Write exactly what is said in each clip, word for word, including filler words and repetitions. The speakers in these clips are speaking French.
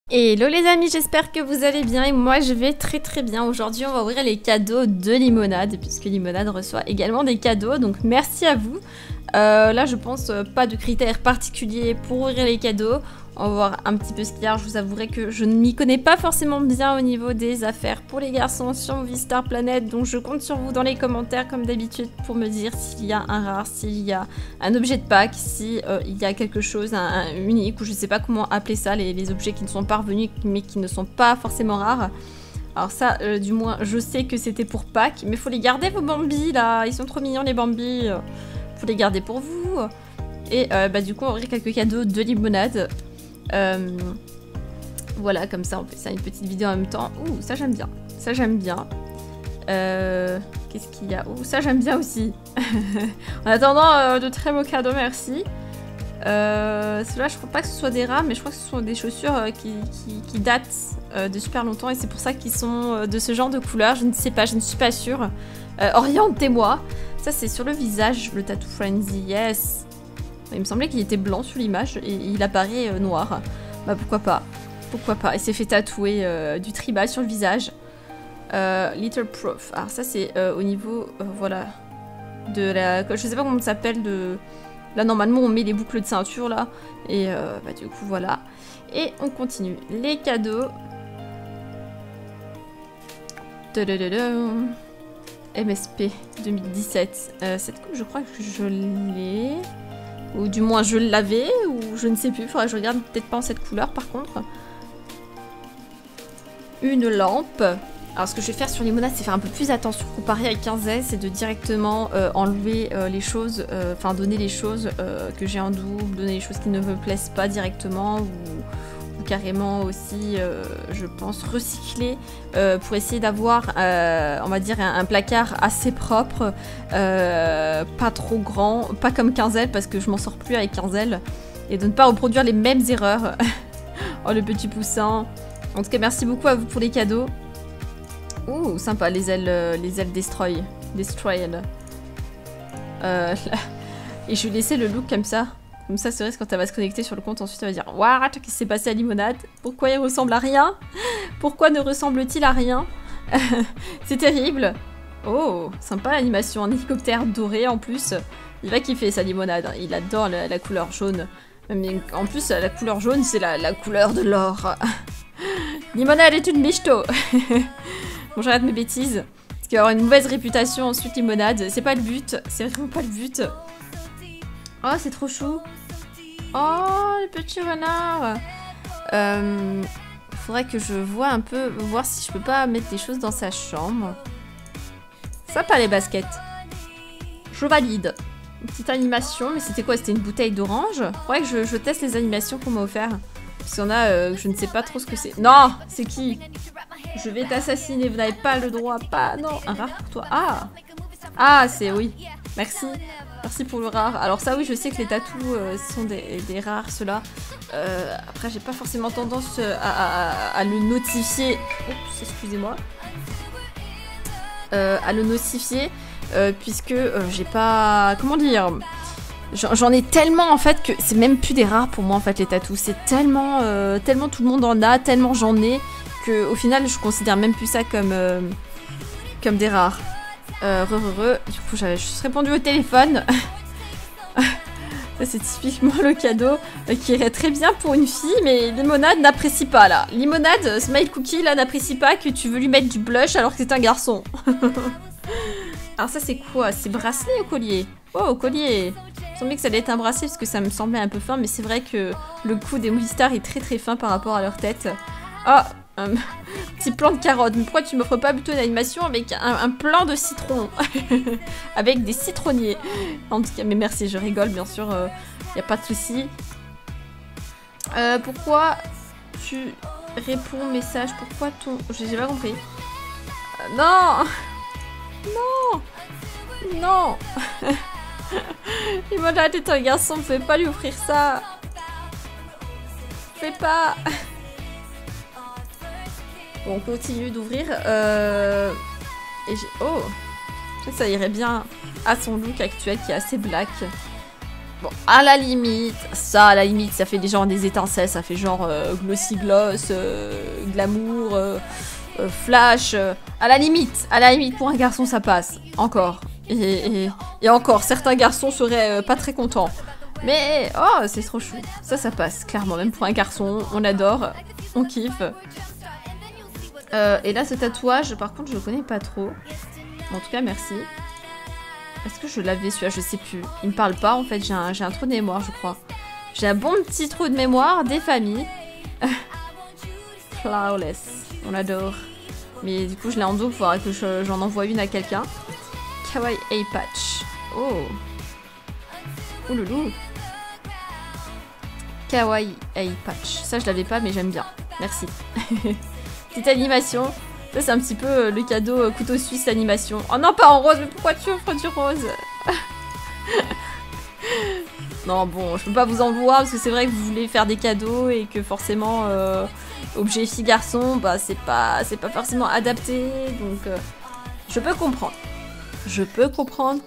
Hello les amis, j'espère que vous allez bien et moi je vais très très bien. Aujourd'hui on va ouvrir les cadeaux de Limonade puisque Limonade reçoit également des cadeaux, donc merci à vous. Euh, là je pense euh, pas de critères particuliers pour ouvrir les cadeaux. On va voir un petit peu ce qu'il y a. Je vous avouerai que je ne m'y connais pas forcément bien au niveau des affaires pour les garçons sur Movistar Planet, donc je compte sur vous dans les commentaires comme d'habitude pour me dire s'il y a un rare, s'il y a un objet de pack, si euh, il y a quelque chose, un, un unique, ou je sais pas comment appeler ça, les, les objets qui ne sont pas revenus mais qui ne sont pas forcément rares. Alors ça, euh, du moins, je sais que c'était pour Pâques, mais faut les garder vos Bambis là, ils sont trop mignons les Bambis. Faut les garder pour vous. Et euh, bah du coup, on va ouvrir quelques cadeaux de Limonade. Euh, voilà, comme ça, on fait ça une petite vidéo en même temps. Ouh, ça j'aime bien. Ça j'aime bien. Euh, Qu'est-ce qu'il y a? Ouh, ça j'aime bien aussi. En attendant, euh, de très beaux cadeaux, merci. Euh, Ceux-là, je crois pas que ce soit des rares, mais je crois que ce sont des chaussures euh, qui, qui, qui datent euh, de super longtemps. Et c'est pour ça qu'ils sont euh, de ce genre de couleur. Je ne sais pas, je ne suis pas sûre. Euh, orientez-moi. Ça, c'est sur le visage, le Tattoo Frenzy. Yes. Il me semblait qu'il était blanc sur l'image et il apparaît euh, noir. Bah pourquoi pas. Pourquoi pas. Il s'est fait tatouer euh, du tribal sur le visage. Euh, Little Proof. Alors ça, c'est euh, au niveau, euh, voilà, de la... Je sais pas comment ça s'appelle, de... Là, normalement, on met les boucles de ceinture, là. Et euh, bah, du coup, voilà. Et on continue. Les cadeaux. M S P deux mille dix-sept. Euh, cette coupe, je crois que je l'ai. Ou du moins, je l'avais. Ou je ne sais plus. Faudrait que je regarde. Peut-être pas en cette couleur, par contre. Une lampe. Alors ce que je vais faire sur Limonade, c'est faire un peu plus attention comparé avec quinze S, c'est de directement euh, enlever euh, les choses, enfin euh, donner les choses euh, que j'ai en double, donner les choses qui ne me plaisent pas directement, ou, ou carrément aussi, euh, je pense, recycler euh, pour essayer d'avoir, euh, on va dire, un, un placard assez propre, euh, pas trop grand, pas comme quinze L parce que je m'en sors plus avec quinze L, et de ne pas reproduire les mêmes erreurs. Oh le petit poussin. En tout cas, merci beaucoup à vous pour les cadeaux. Ouh, sympa, les ailes, euh, les ailes Destroy. Destroyed. Euh, et je vais laisser le look comme ça. Comme ça, c'est vrai que quand elle va se connecter sur le compte, ensuite elle va dire « What? Qu'est-ce qui s'est passé à Limonade? Pourquoi il ressemble à rien? Pourquoi ne ressemble-t-il à rien ?» C'est terrible. Oh, sympa l'animation. Un hélicoptère doré en plus. Il va kiffer sa Limonade. Il adore la, la couleur jaune. Mais en plus, la couleur jaune, c'est la, la couleur de l'or. Limonade est une michto. Bon, j'arrête mes bêtises. Parce qu'il va y avoir une mauvaise réputation ensuite, Limonade. C'est pas le but. C'est vraiment pas le but. Oh, c'est trop chou. Oh, le petit renard. Euh, faudrait que je vois un peu, voir si je peux pas mettre des choses dans sa chambre. Sympa les baskets. Je valide. Une petite animation, mais c'était quoi? C'était une bouteille d'orange? Faudrait que je, je teste les animations qu'on m'a offert. Parce qu'il y en a, euh, je ne sais pas trop ce que c'est. Non! C'est qui? Je vais t'assassiner, vous n'avez pas le droit, pas... Non, un rare pour toi. Ah! Ah, c'est... Oui. Merci. Merci pour le rare. Alors ça, oui, je sais que les tatous euh, sont des, des rares, ceux-là. Euh, après, j'ai pas forcément tendance à, à, à le notifier. Oups, excusez-moi. Euh, à le notifier, euh, puisque euh, j'ai pas... Comment dire? J'en ai tellement en fait que c'est même plus des rares pour moi en fait les tatous. C'est tellement, euh, tellement tout le monde en a, tellement j'en ai que au final je considère même plus ça comme, euh, comme des rares. Euh, re, re, re. Du coup j'avais juste répondu au téléphone. Ça c'est typiquement le cadeau euh, qui irait très bien pour une fille, mais Limonade n'apprécie pas là. Limonade, Smile Cookie là n'apprécie pas que tu veux lui mettre du blush alors que c'est un garçon. Alors ça c'est quoi? C'est bracelet ou collier? Oh, collier. Il me semblait que ça allait être un bracelet parce que ça me semblait un peu fin, mais c'est vrai que le cou des Movistar est très très fin par rapport à leur tête. Oh, un petit plan de carotte. Mais pourquoi tu m'offres pas plutôt une animation avec un, un plan de citron? Avec des citronniers. En tout cas, mais merci, je rigole, bien sûr, il euh, n'y a pas de souci. Euh, pourquoi tu réponds au message? Pourquoi ton... J'ai pas compris. Euh, non. Non. Non. Limonade est un garçon, ne pouvez pas lui offrir ça. Fais pas. Bon, on continue d'ouvrir. Euh... Et j'ai... Oh, ça irait bien à son look actuel qui est assez black. Bon, à la limite, ça, à la limite, ça fait des genre des étincelles, ça fait genre euh, glossy gloss, euh, glamour, euh, euh, flash. Euh, à la limite, à la limite, pour un garçon, ça passe. Encore. Et, et, et encore, certains garçons seraient euh, pas très contents. Mais, oh, c'est trop chou. Ça, ça passe, clairement. Même pour un garçon, on adore, on kiffe. Euh, et là, ce tatouage, par contre, je le connais pas trop. En tout cas, merci. Est-ce que je l'avais celui-là? Je sais plus. Il me parle pas, en fait. J'ai un, j'ai un trou de mémoire, je crois. J'ai un bon petit trou de mémoire des familles. Flawless. On adore. Mais du coup, je l'ai en dos. Il faudra que je, j'en envoie une à quelqu'un. Kawaii Eye Patch. Oh. Oh loulou. Kawaii Eye Patch. Ça, je l'avais pas, mais j'aime bien. Merci. Petite animation. Ça, c'est un petit peu euh, le cadeau euh, couteau suisse animation. Oh non, pas en rose, mais pourquoi tu offres du rose? Non, bon, je peux pas vous en vouloir parce que c'est vrai que vous voulez faire des cadeaux et que forcément, euh, objet fille-garçon, bah, c'est pas, c'est pas forcément adapté. Donc, euh, je peux comprendre. Je peux comprendre.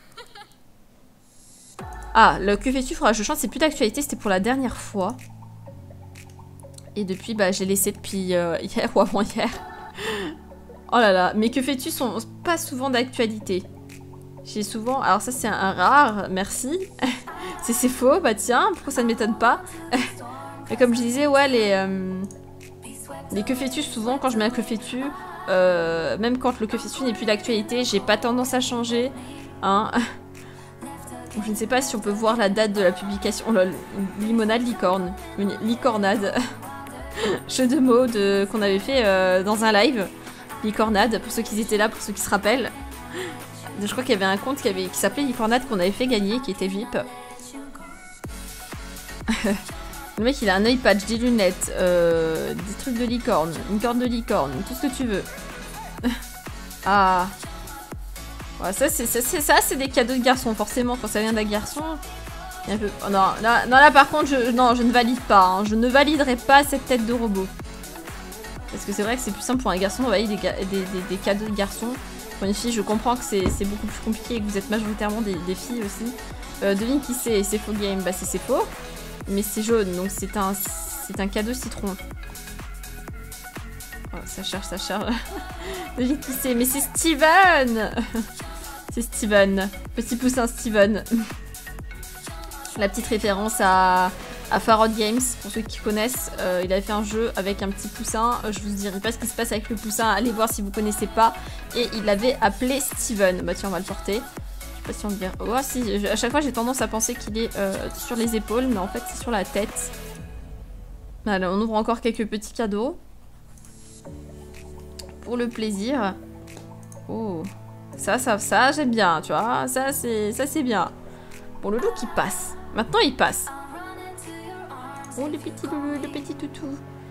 Ah, le que fais-tu? Faudra que je chante, c'est plus d'actualité, c'était pour la dernière fois. Et depuis, bah, j'ai laissé depuis euh, hier ou avant-hier. Oh là là, mais que fais-tu sont pas souvent d'actualité. J'ai souvent... Alors ça, c'est un, un rare, merci. C'est faux, bah tiens, pourquoi ça ne m'étonne pas? Mais comme je disais, ouais, les... Euh, les que fais-tu, souvent, quand je mets un que fais-tu, euh, même quand le que fais-tu n'est plus d'actualité, j'ai pas tendance à changer. Hein. Donc, je ne sais pas si on peut voir la date de la publication. Oh là, limonade, licorne. Une licornade. Jeu de mots de... qu'on avait fait euh, dans un live. Licornade, pour ceux qui étaient là, pour ceux qui se rappellent. Je crois qu'il y avait un compte qui, avait... qui s'appelait Licornade qu'on avait fait gagner, qui était V I P. Le mec, il a un œil patch, des lunettes, euh, des trucs de licorne, une corne de licorne, tout ce que tu veux. Ah. Ouais, ça, c'est ça, c'est des cadeaux de garçon, forcément, quand ça vient d'un garçon. Un peu... Oh, non, là, non, là, par contre, je, non, je ne valide pas. Hein. Je ne validerai pas cette tête de robot. Parce que c'est vrai que c'est plus simple pour un garçon d'envoyer des, des, des, des cadeaux de garçon. Pour une fille, je comprends que c'est beaucoup plus compliqué et que vous êtes majoritairement des, des filles aussi. Euh, devine qui c'est, c'est faux game. Bah, c'est faux. Mais c'est jaune, donc c'est un, c'est un cadeau citron. Oh, ça cherche, ça cherche. Devine qui c'est. Mais c'est Steven. C'est Steven. Petit poussin Steven. La petite référence à, à Farod Games, pour ceux qui connaissent. Euh, il avait fait un jeu avec un petit poussin. Euh, je vous dirai pas ce qui se passe avec le poussin. Allez voir si vous connaissez pas. Et il l'avait appelé Steven. Bah tiens, on va le porter. Je sais pas si on le verra. Oh si, à chaque fois j'ai tendance à penser qu'il est euh, sur les épaules, mais en fait c'est sur la tête. Allez, on ouvre encore quelques petits cadeaux. Pour le plaisir. Oh. Ça, ça, ça, j'aime bien, tu vois. Ça, c'est ça c'est bien. Bon, le look, il passe. Maintenant, il passe. Oh, le petit loulou, le petit toutou.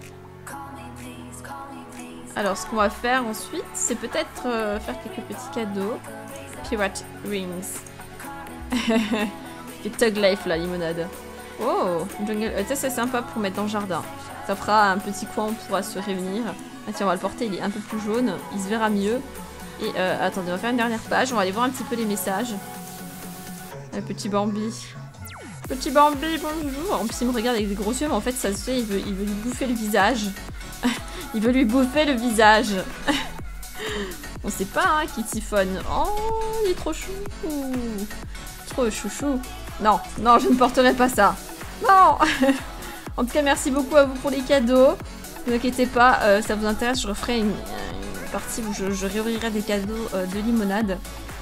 Alors, ce qu'on va faire ensuite, c'est peut-être euh, faire quelques petits cadeaux. Pirate Rings. C'est Tug Life, la limonade. Oh, jungle. Ça, c'est sympa pour mettre dans le jardin. Ça fera un petit coin où on pourra se réunir. Ah, tiens, on va le porter, il est un peu plus jaune. Il se verra mieux. Et euh, attendez, on va faire une dernière page. On va aller voir un petit peu les messages. Le petit Bambi. Petit Bambi, bonjour. En plus, il me regarde avec des gros yeux, mais en fait, ça se fait, il veut, il veut lui bouffer le visage. Il veut lui bouffer le visage. On sait pas, hein, qui siphonne. Oh, il est trop chou. Trop chouchou. Non, non, je ne porterai pas ça. Non. En tout cas, merci beaucoup à vous pour les cadeaux. Ne vous inquiétez pas, euh, ça vous intéresse, je referai une, une partie où je, je réouvrirai des cadeaux euh, de limonade.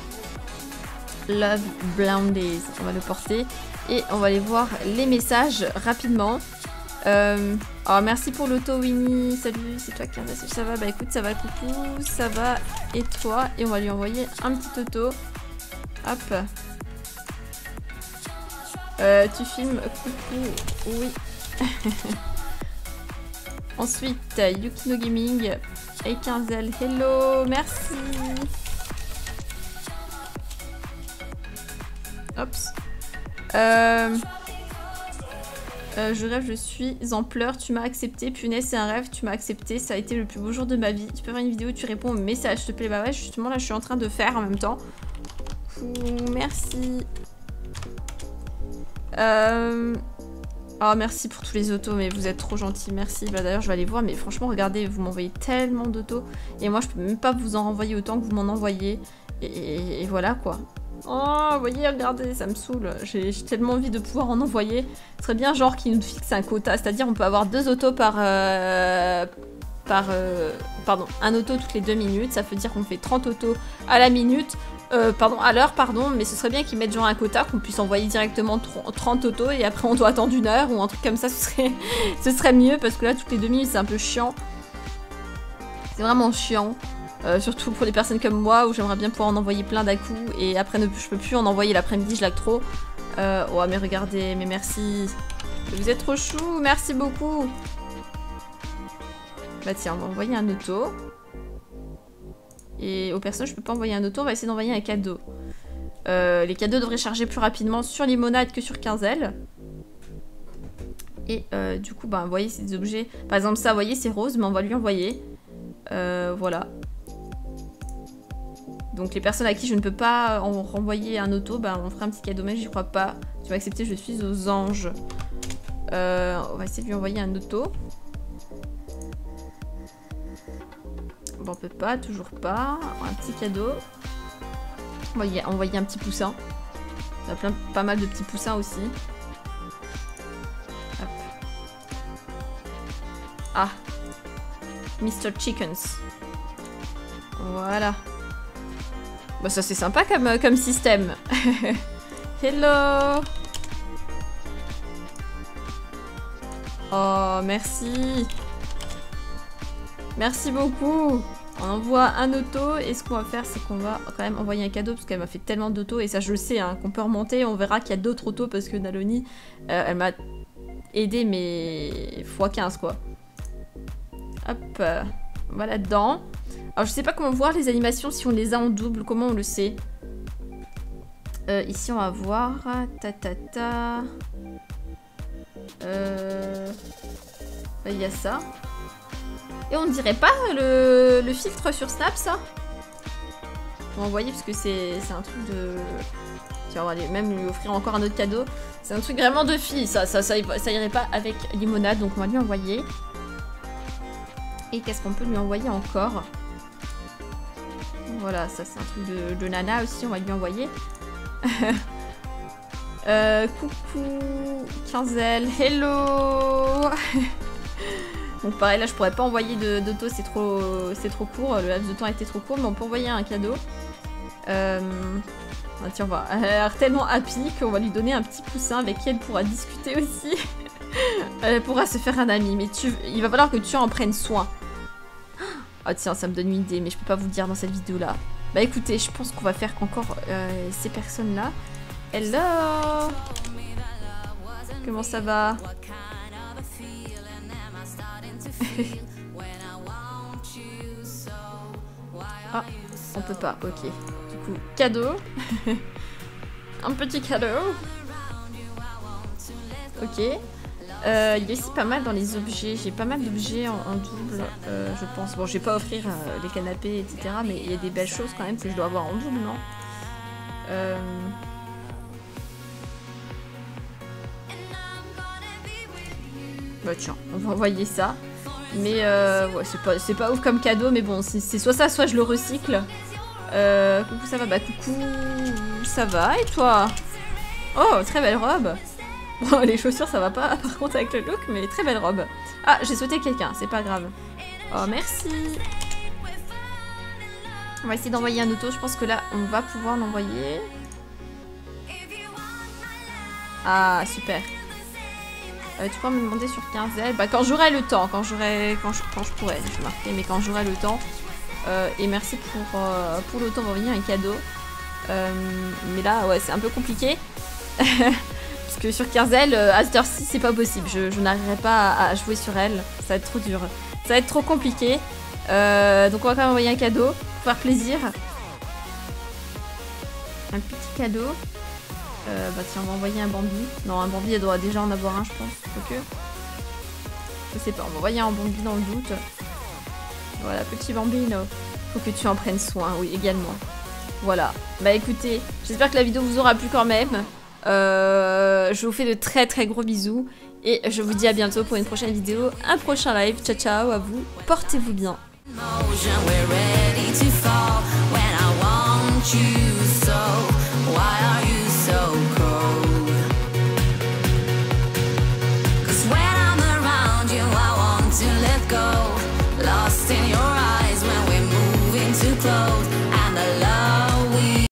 Love Blondies, on va le porter et on va aller voir les messages rapidement. Euh, alors merci pour l'auto Winnie, salut, c'est toi qui as message, ça va? Bah écoute, ça va, coucou, ça va, et toi? Et on va lui envoyer un petit auto. Hop. Euh, tu filmes, coucou, oui. Ensuite, Yukino Gaming, et Quinzel, hello, merci. Oups. Euh... Euh, je rêve, je suis en pleurs, tu m'as accepté. Punaise, c'est un rêve, tu m'as accepté. Ça a été le plus beau jour de ma vie. Tu peux faire une vidéo où tu réponds aux messages, s'il te plaît. Bah ouais, justement, là, je suis en train de faire en même temps. Ouh, merci. Euh... Oh, merci pour tous les autos, mais vous êtes trop gentils, merci. Bah, d'ailleurs, je vais aller voir, mais franchement, regardez, vous m'envoyez tellement d'autos. Et moi, je peux même pas vous en renvoyer autant que vous m'en envoyez. Et, et, et voilà, quoi. Oh, vous voyez, regardez, ça me saoule. J'ai tellement envie de pouvoir en envoyer. Ce serait bien, genre, qu'ils nous fixent un quota. C'est-à-dire, on peut avoir deux autos par... Euh, par euh, pardon, un auto toutes les deux minutes. Ça veut dire qu'on fait trente autos à la minute. Euh, pardon, à l'heure, pardon, mais ce serait bien qu'ils mettent genre un quota, qu'on puisse envoyer directement trente autos et après on doit attendre une heure ou un truc comme ça, ce serait, ce serait mieux parce que là, toutes les deux minutes, c'est un peu chiant. C'est vraiment chiant, euh, surtout pour les personnes comme moi où j'aimerais bien pouvoir en envoyer plein d'un coup et après ne, je peux plus en envoyer l'après-midi, je lag trop. Euh, oh, mais regardez, mais merci. Vous êtes trop chou, merci beaucoup. Bah tiens, on va envoyer un auto. Et aux personnes, je peux pas envoyer un auto, on va essayer d'envoyer un cadeau. Euh, les cadeaux devraient charger plus rapidement sur Limonade que sur Quinzel. Et euh, du coup, bah, vous voyez, c'est des objets. Par exemple, ça, vous voyez, c'est rose, mais on va lui envoyer. Euh, voilà. Donc, les personnes à qui je ne peux pas en renvoyer un auto, bah, on fera un petit cadeau, mais j'y crois pas. Tu vas accepter, je suis aux anges. Euh, on va essayer de lui envoyer un auto. Bon, on peut pas, toujours pas. Un petit cadeau. On va y envoyer un petit poussin. Il y a plein, pas mal de petits poussins aussi. Hop. Ah. mister Chickens. Voilà. Bah ça c'est sympa comme, comme système. Hello. Oh, merci. Merci beaucoup. On envoie un auto et ce qu'on va faire c'est qu'on va quand même envoyer un cadeau parce qu'elle m'a fait tellement d'autos et ça je le sais hein, qu'on peut remonter, on verra qu'il y a d'autres autos parce que Naloni euh, elle m'a aidé mais fois quinze quoi. Hop, euh, on va là-dedans. Alors je sais pas comment voir les animations si on les a en double, comment on le sait. Euh, ici on va voir, ta ta ta. Euh... Il y a ça. Et on ne dirait pas le, le filtre sur Snap, ça? On va envoyer parce que c'est un truc de... Tiens, on va aller même lui offrir encore un autre cadeau. C'est un truc vraiment de fille, ça, ça, ça, ça irait pas avec Limonade, donc on va lui envoyer. Et qu'est-ce qu'on peut lui envoyer encore? Voilà, ça c'est un truc de, de nana aussi, on va lui envoyer. euh, coucou, Quinzel, hello. Donc pareil, là je pourrais pas envoyer d'auto, c'est trop, c'est trop court, le laps de temps était trop court, mais on peut envoyer un cadeau. Euh... Ah, tiens, on va... Elle a l'air tellement happy qu'on va lui donner un petit poussin avec qui elle pourra discuter aussi. Elle pourra se faire un ami, mais tu... il va falloir que tu en prennes soin. Ah tiens, ça me donne une idée, mais je peux pas vous le dire dans cette vidéo-là. Bah écoutez, je pense qu'on va faire encore euh, ces personnes-là. Hello. Comment ça va? Ah, on peut pas, ok. Du coup, cadeau. Un petit cadeau. Ok. Euh, il y a aussi pas mal dans les objets. J'ai pas mal d'objets en, en double, euh, je pense. Bon, je vais pas offrir euh, les canapés, et cetera. Mais il y a des belles choses quand même que je dois avoir en double, non? euh... Bah tiens, on va envoyer ça. Mais euh, ouais, c'est pas, c'est pas ouf comme cadeau, mais bon, c'est soit ça, soit je le recycle. Euh, coucou, ça va? Bah coucou, ça va, et toi? Oh, très belle robe. Bon, les chaussures, ça va pas, par contre, avec le look, mais très belle robe. Ah, j'ai sauté quelqu'un, c'est pas grave. Oh, merci. On va essayer d'envoyer un auto, je pense que là, on va pouvoir l'envoyer. Ah, super. Euh, tu peux me demander sur Quinzel? Bah quand j'aurai le temps, quand j'aurai, quand je, quand je pourrai, je vais marquer, mais quand j'aurai le temps. Euh, et merci pour, euh, pour l'auto, on va envoyer un cadeau. Euh, mais là, ouais, c'est un peu compliqué. Parce que sur Quinzel, euh, à cette heure-ci, c'est pas possible. Je, je n'arriverai pas à, à jouer sur elle. Ça va être trop dur. Ça va être trop compliqué. Euh, donc on va quand même envoyer un cadeau, pour faire plaisir. Un petit cadeau. Euh, bah tiens, on va envoyer un Bambi. Non, un Bambi, elle doit déjà en avoir un, je pense. Faut que... Je sais pas, on va envoyer un Bambi dans le doute. Voilà, petit Bambino. Faut que tu en prennes soin, oui, également. Voilà. Bah écoutez, j'espère que la vidéo vous aura plu quand même. Euh, je vous fais de très très gros bisous. Et je vous dis à bientôt pour une prochaine vidéo, un prochain live. Ciao ciao à vous, portez-vous bien.